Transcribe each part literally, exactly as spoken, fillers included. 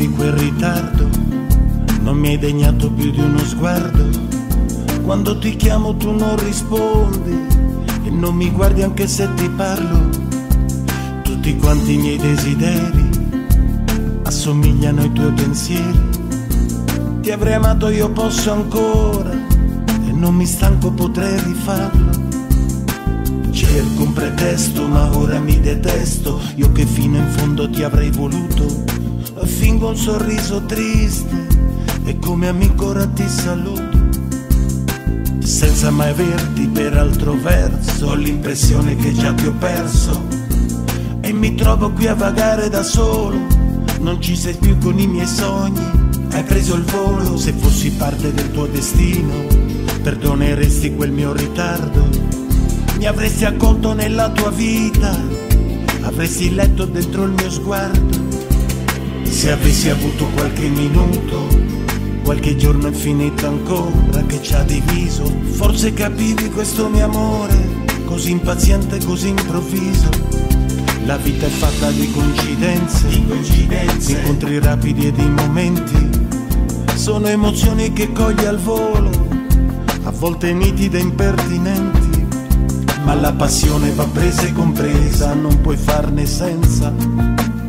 di quel ritardo, non mi hai degnato più di uno sguardo. Quando ti chiamo tu non rispondi e non mi guardi anche se ti parlo. Tutti quanti i miei desideri assomigliano ai tuoi pensieri. Ti avrei amato, io posso ancora e non mi stanco, potrei rifarlo. Cerco un pretesto ma ora mi detesto, io che fino in fondo ti avrei voluto. Fingo un sorriso triste e come amico ora ti saluto, senza mai averti per altro verso. Ho l'impressione che già ti ho perso e mi trovo qui a vagare da solo. Non ci sei più con i miei sogni, hai preso il volo. Se fossi parte del tuo destino perdoneresti quel mio ritardo, mi avresti accolto nella tua vita, avresti letto dentro il mio sguardo. Se avessi avuto qualche minuto, qualche giorno infinito ancora che ci ha diviso, forse capivi questo mio amore, così impaziente, così improvviso. La vita è fatta di coincidenze, di coincidenze, incontri rapidi e di momenti. Sono emozioni che cogli al volo, a volte nitide e impertinenti, ma la passione va presa e compresa, non puoi farne senza.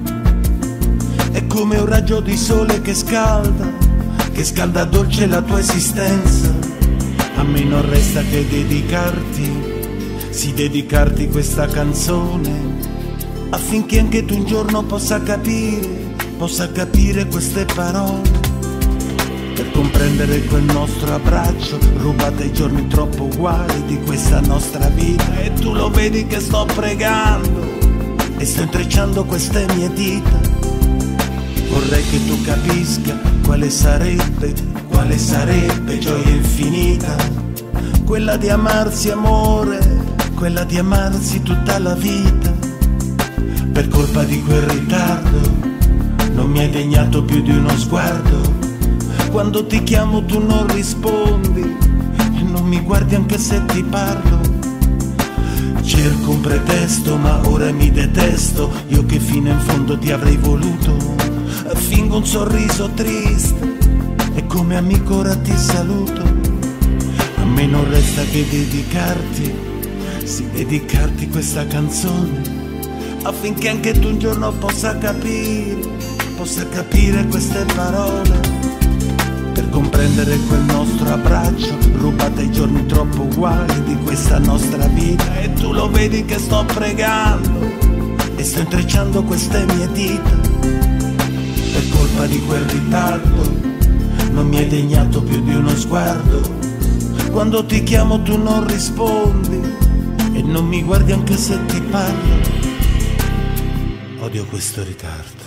È come un raggio di sole che scalda, che scalda dolce la tua esistenza. A me non resta che dedicarti, sì, dedicarti questa canzone, affinché anche tu un giorno possa capire, possa capire queste parole, per comprendere quel nostro abbraccio rubato ai giorni troppo uguali di questa nostra vita. E tu lo vedi che sto pregando e sto intrecciando queste mie dita. Vorrei che tu capisca quale sarebbe, quale sarebbe gioia infinita, quella di amarsi amore, quella di amarsi tutta la vita. Per colpa di quel ritardo non mi hai degnato più di uno sguardo. Quando ti chiamo tu non rispondi e non mi guardi anche se ti parlo. Cerco un pretesto ma ora mi detesto, io che fino in fondo ti avrei voluto. Fingo un sorriso triste e come amico ora ti saluto. A me non resta che dedicarti, sì, dedicarti questa canzone, affinché anche tu un giorno possa capire, possa capire queste parole, per comprendere quel nostro abbraccio rubato ai giorni troppo uguali di questa nostra vita. E tu lo vedi che sto pregando e sto intrecciando queste mie dita. Per colpa di quel ritardo non mi hai degnato più di uno sguardo. Quando ti chiamo tu non rispondi e non mi guardi anche se ti parlo. Odio questo ritardo.